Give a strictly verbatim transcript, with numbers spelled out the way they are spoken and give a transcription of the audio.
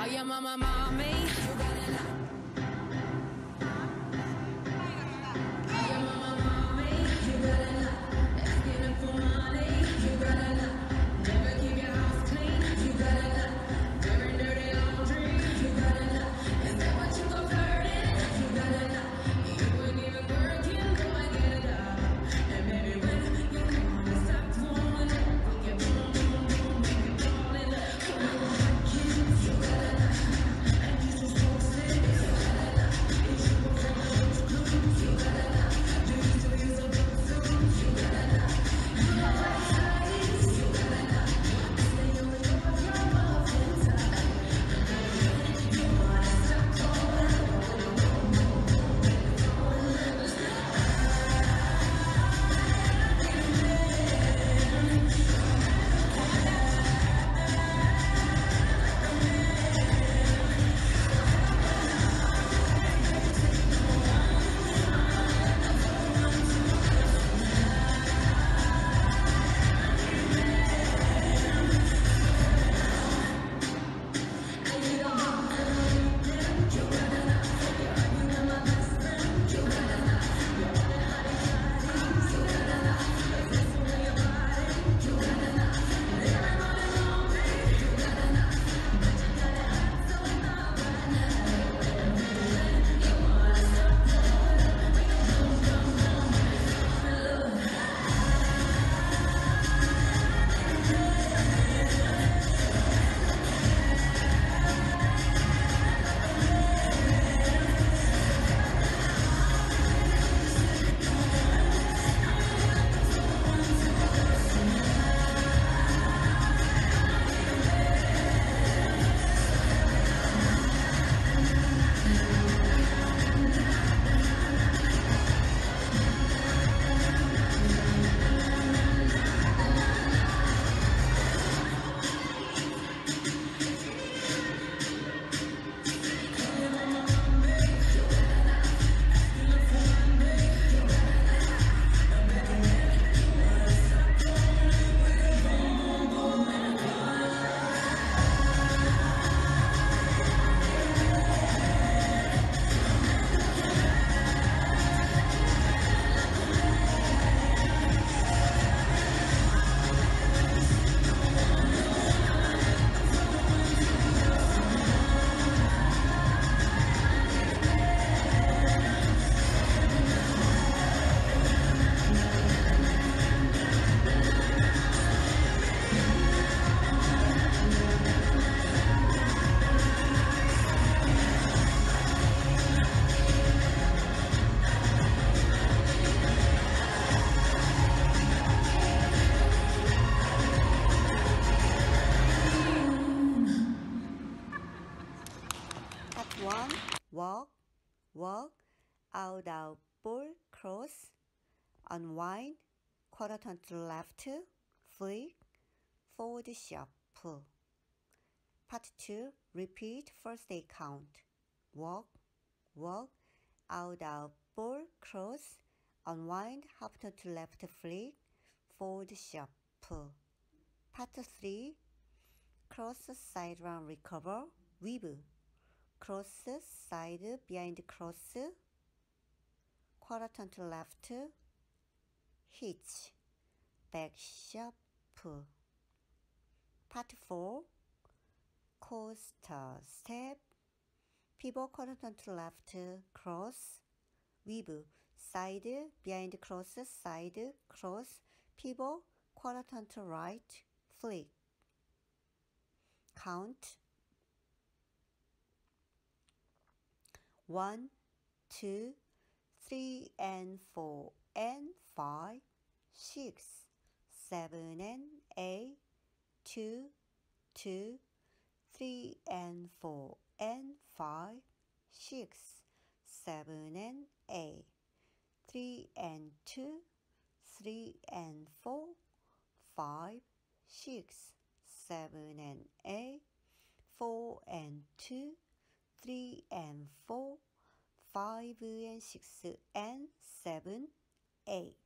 Call your mama, mommy. You better not. Call your mama, mommy. You better not. Asking her for money. You better not. Never keep your house clean. You better not. Wearing dirty laundry. You better not. Is that what you go flirting? You better not. You ain't even working. Go and get a job. And baby, when you want to stop falling up, we get boom, boom, boom, make it falling up. Come on, kids. You better not. And you just so sick. You better not. Is you afraid of those clues? You better not. Do you still use a book suit? You better not. You know what size? You better not. Stay on the door of your muffin top. You wanna stop falling up. Part one. Walk, walk, out out, ball, cross, unwind, quarter turn to left, flick, forward shuffle. Part two. Repeat first eight count. Walk, walk, out out, ball, cross, unwind, half turn to left, flick, forward shuffle. Part three. Cross, side round, recover, weave. Cross, side, behind cross, quarter turn to left, hitch, back shuffle. Part four. Coaster step, pivot, quarter turn to left, cross, weave, side, behind cross, side, cross, pivot, quarter turn to right, flick. Count one, two, three, and four, and five, six, seven, and eight, two, two, three, and four, and five, six, seven, and eight, three, and two, three, and four, five, six, seven, and eight, four, and two, three, and four, five, and six, and seven, eight.